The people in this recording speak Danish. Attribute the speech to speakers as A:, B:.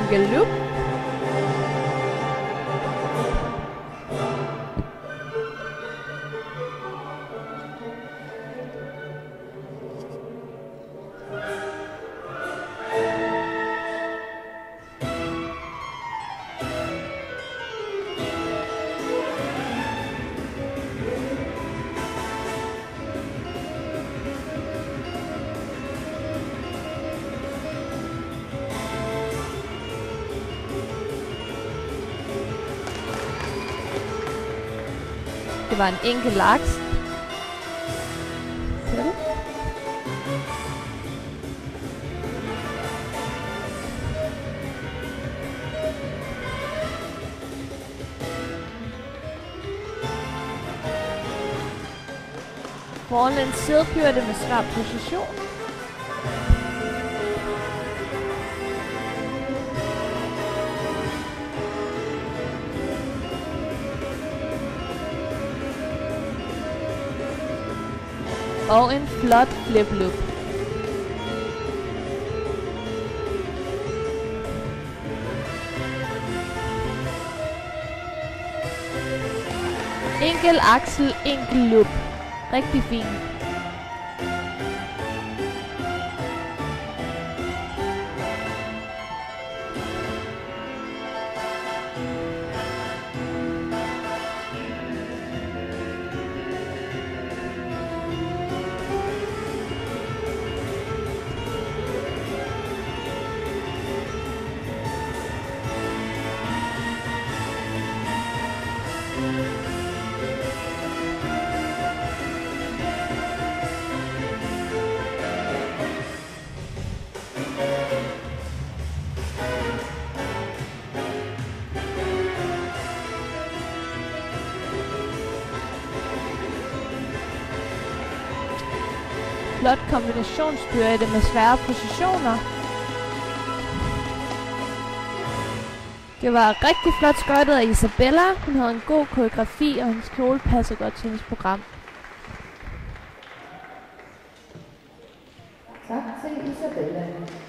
A: Enkel loop. Det var en enkelt aks. Foran en sædbyrde med svær position. Og en flot flip loop. Enkel aksel, enkel loop. Rigtig fint. Flot kombinationsbyrde med svære positioner. Det var rigtig flot skøjtet af Isabella. Hun havde en god koreografi, og hendes kjole passer godt til hendes program.
B: Tak til Isabella.